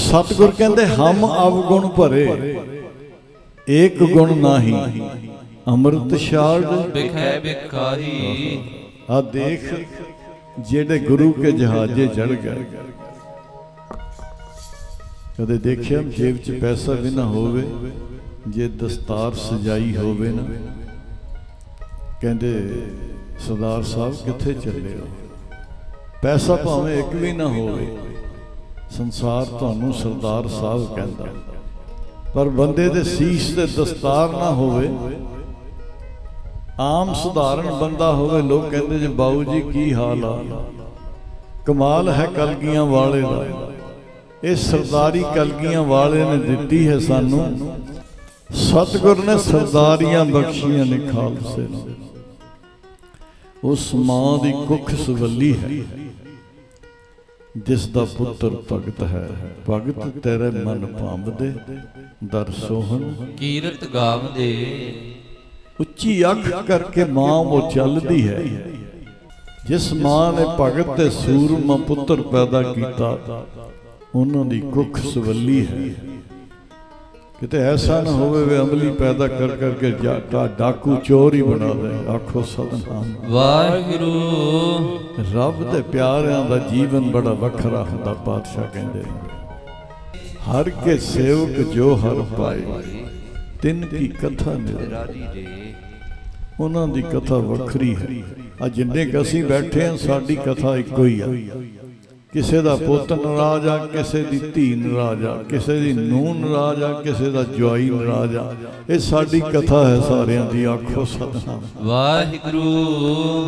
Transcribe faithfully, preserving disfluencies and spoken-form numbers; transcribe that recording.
सतगुर कहते हम अवगुण भरे एक गुण नाही अमृत छाड़ बिखै बिखारी। आ देख जेड़े गुरु के जहाजे चढ़ गए। कदे देखिया जेब च पैसा भी ना होवे, जे दस्तार सजाई होवे ना, कहते सरदार साहब किथे चले हो। पैसा भावें एक भी ना होवे, संसार तुहानू सरदार साहब कहता, पर बंदे दे सीस ते दस्तार ना होवे, आम सुधारण बंदा होवे, लोग कहते जी बाऊ जी की हाल आ। कमाल है कलगियां वाले दा, इस सरदारी कलगियां वाले ने दिती है सानू। सतगुर ने सरदारियां बख्शियां ने खालसे नूं। उस मां दी कुख सवली है जिस दा पुत्र भगत है। भगत तेरे मन भांवदे दर सोहन कीरत गावदे। उच्ची अख करके मां वो चलदी है। जिस मां ने भगत ते सूरमा पुत्र पैदा किया उन्हां दी कुख सवली है। किते ऐसा ना होवे वे अमली पैदा कर करके जाटा डाकू चोर ही बना दे। आखो सतनाम वाहिगुरू। रब दे प्यारियां दा जीवन बड़ा वखरा हुंदा। पातशाह कहंदे हर के सेवक जो हर पाए तिन की कथा निराली। उन्हां दी कथा वखरी है। आ जिन्ने क असीं बैठे हैं साडी कथा इक्को ही आ। किसी का पुत नाराज आ, किसी की धी नाराज आ, किसी की नूह नाराज आ, किसी का जवाई नाराज आ। ये साडी कथा है सारियां दी। आखो सतनाम वाहिगुरू।